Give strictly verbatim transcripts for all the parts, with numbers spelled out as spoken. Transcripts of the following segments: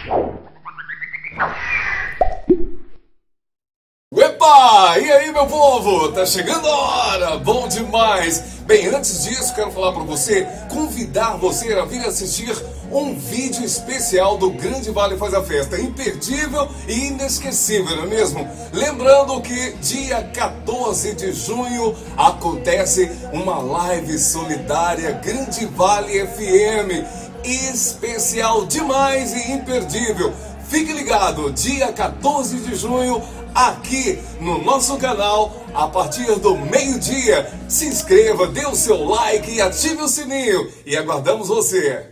Epa! E aí, meu povo? Tá chegando a hora! Bom demais! Bem, antes disso, quero falar para você, convidar você a vir assistir um vídeo especial do Grande Vale Faz a Festa. Imperdível e inesquecível, não é mesmo? Lembrando que dia quatorze de junho acontece uma live solidária Grande Vale F M. Especial demais e imperdível. Fique ligado, dia quatorze de junho, aqui no nosso canal, a partir do meio-dia. Se inscreva, dê o seu like e ative o sininho. E aguardamos você.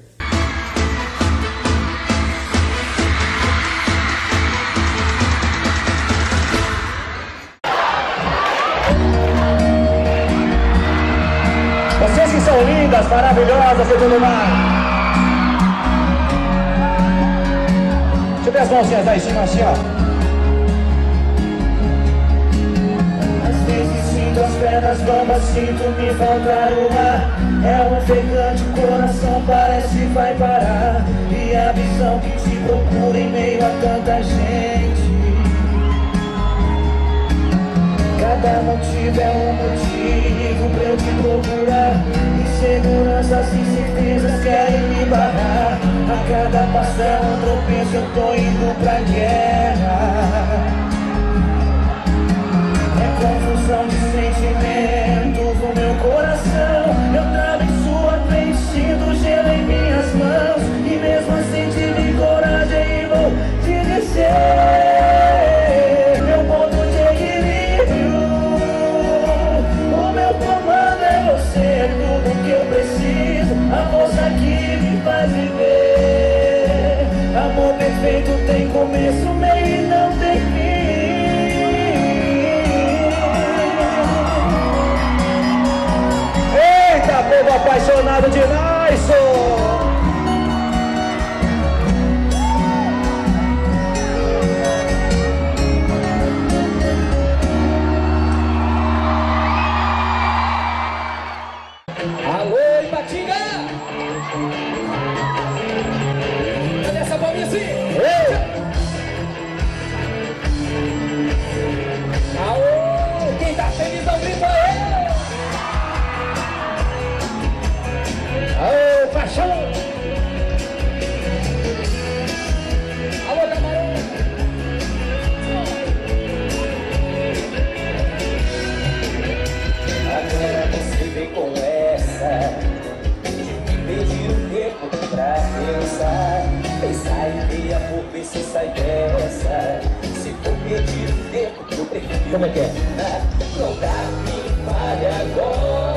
Vocês que são lindas, maravilhosas e tudo mais. Deixa eu ver as mãozinhas lá em cima, assim, ó. Às vezes sinto as pernas bambas, sinto me faltar o ar. É um ofegante, o coração parece vai parar. E a visão que te procura em meio a tanta gente. Cada motivo é um motivo pra eu te procurar. Inseguranças e certezas querem me barrar. A cada passo é um tropeço, eu tô indo pra guerra. É confusão de sentimentos no meu coração. Eu trago em sua frente, sinto gelo em minhas mãos. E mesmo assim tive coragem e vou te dizer. Amor perfeito tem começo, meio e não tem fim. Eita, povo apaixonado de Naison! Alô, Ipatinga! Aô, quem tá feliz ao grito aí? Aô, paixão! Alô, camarão! Agora você vem com essa de me pedir um tempo pra pensar. Pensar em meia por ver se sai dessa. Se for pedir um tempo, eu prefiro. Como é que é? Não dá, me fale agora.